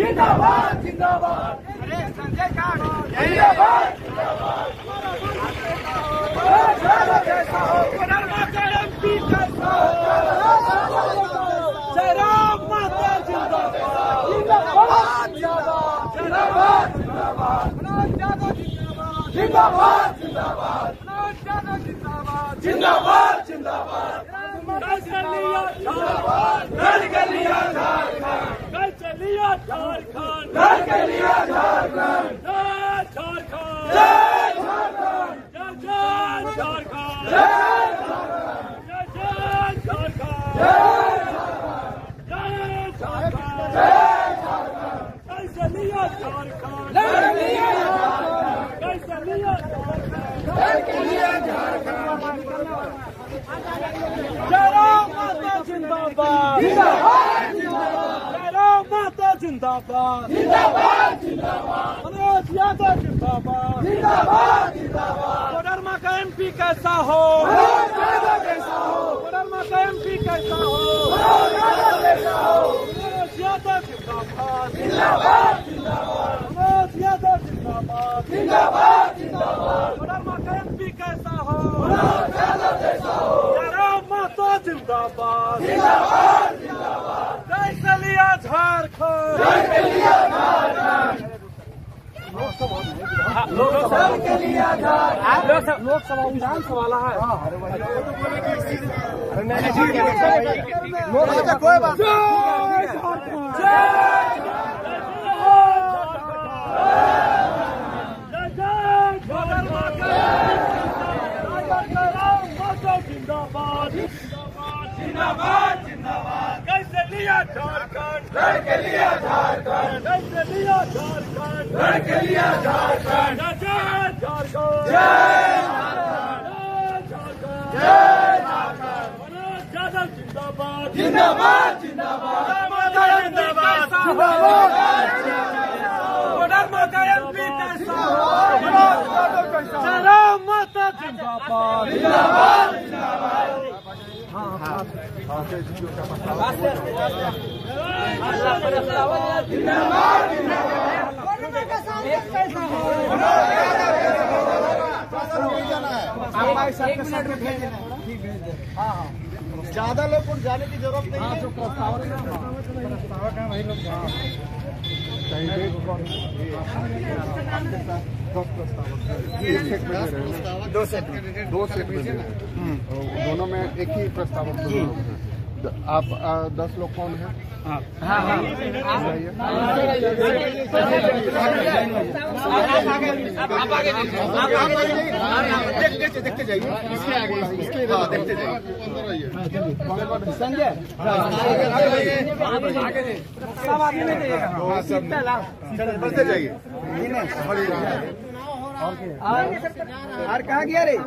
जिंदाबाद जिंदाबाद। अरे संजय काट जिंदाबाद जिंदाबाद। जैसा हो कोडरमा का एमपी कैसा हो, जयराम माता जिंदाबाद जिंदाबाद जिंदाबाद जिंदाबाद जिंदाबाद जिंदाबाद जिंदाबाद जिंदाबाद। कल चलिया झारखंड, कल चलिया झारखंड, कल चलिया झारखंड, कल चलिया झारखंड। जय झारखंड, जय झारखंड, जय झारखंड, जय झारखंड, जय झारखंड, जय झारखंड। कल चलिया झारखंड, कल चलिया झारखंड, कल चलिया झारखंड, कल चलिया झारखंड। जयराम माता जिंदाबाद जिंदाबाद जिंदाबाद। जयराम माता जिंदाबाद जिंदाबाद जिंदाबाद। मनोज यादव जिंदाबाद जिंदाबाद जिंदाबाद। कोडरमा का एमपी कैसा हो, मनोज यादव कैसा हो, कोडरमा का एमपी कैसा हो, मनोज यादव कैसा हो। मनोज यादव जिंदाबाद जिंदाबाद जिंदाबाद। मनोज यादव जिंदाबाद जिंदाबाद जिंदाबाद। कोडरमा का एमपी कैसा हो, मनोज यादव कैसा हो। जिंदाबाद जिंदाबाद जिंदाबाद। जय चलिया झारखंड, जय चलिया झारखंड। लोकसभा विधानसभा वाला है। कोई बात जिंदाबाद जिंदाबाद जिंदाबाद। कैसे लिया झारखंड, लड़के लिया झारखंड, कैसे लिया झारखंड, लड़के लिया झारखंड। जय झारखंड, जय झारखंड, जय झारखंड। मनोज यादव जिंदाबाद जिंदाबाद जिंदाबाद। माता जिंदाबाद जिंदाबाद। कोडरमा का एमपी कैसा हो, मनोज यादव कैसा हो। जयराम माता जिंदाबाद जिंदाबाद जिंदाबाद। ज्यादा लोग को जाने की जरूरत नहीं है। जो प्रस्तावक है वही लोग दो सेट में दोनों में एक ही प्रस्तावक। आप 10 लोग कौन है? हाँ हाँ देखते जाइए, इसके आगे देखते जाइए। संजय सब आगे नहीं जाइएगा, बढ़ते जाइए। और कहाँ गया रे?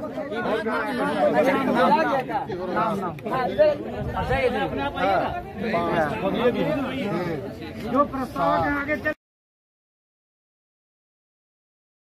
जो प्रस्ताव आगे